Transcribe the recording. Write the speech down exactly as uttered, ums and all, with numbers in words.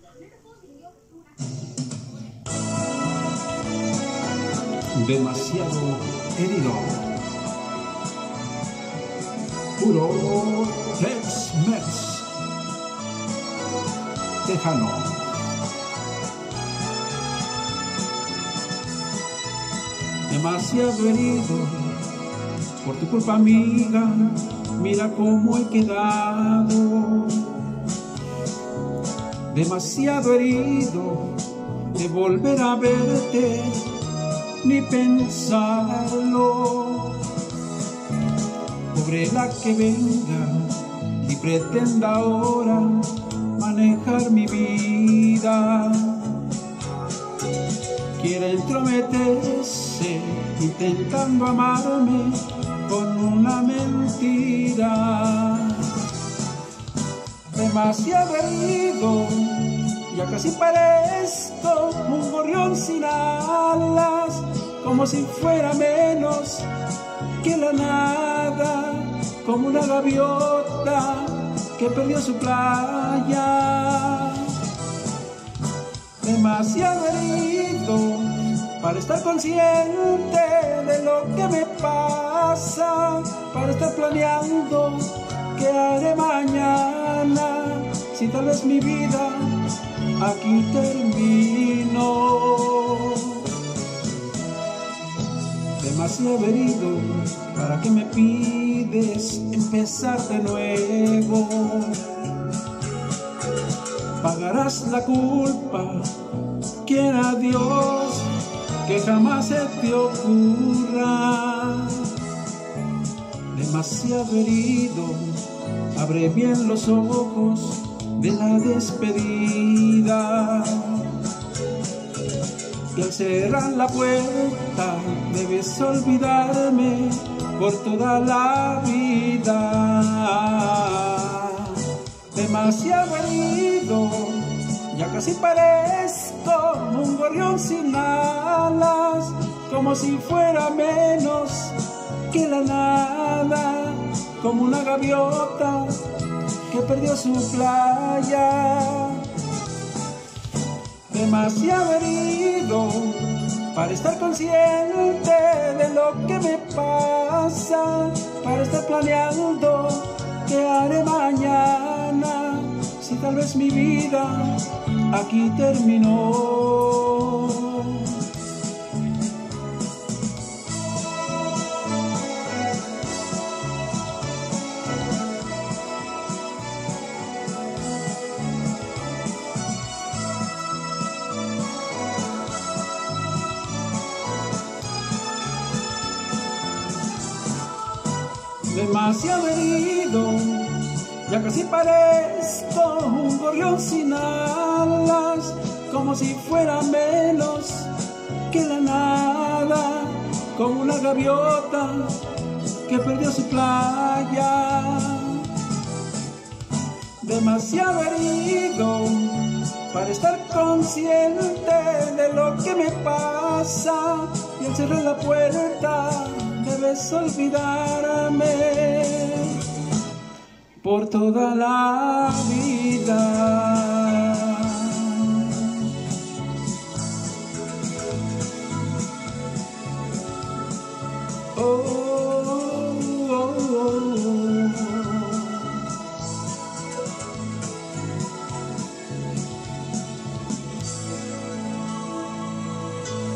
Demasiado herido. Puro Tex-Mex tejano. Demasiado herido por tu culpa, amiga. Mira cómo he quedado. Demasiado herido de volver a verte, ni pensarlo. Pobre la que venga y pretenda ahora manejar mi vida. Quiere entrometerse intentando amarme con una mentira. Demasiado herido, ya casi parezco un gorrión sin alas, como si fuera menos que la nada, como una gaviota que perdió su playa. Demasiado herido para estar consciente de lo que me pasa, para estar planeando qué haré mañana, si tal vez mi vida aquí terminó. Demasiado herido, ¿para qué me pides empezar de nuevo? Pagarás la culpa, quiera Dios que jamás se te ocurra. Demasiado herido, abre bien los ojos de la despedida. Y al cerrar la puerta debes olvidarme por toda la vida. Demasiado herido, ya casi parezco un gorrión sin alas, como si fuera menos que la nada, como una gaviota que perdió su playa. Demasiado herido para estar consciente de lo que me pasa, para estar planeando qué haré mañana, si tal vez mi vida aquí terminó. Demasiado herido, ya casi parezco un gorrión sin alas, como si fuera menos que la nada, como una gaviota que perdió su playa. Demasiado herido para estar consciente de lo que me pasa, y al cerrar la puerta debes olvidarme por toda la vida.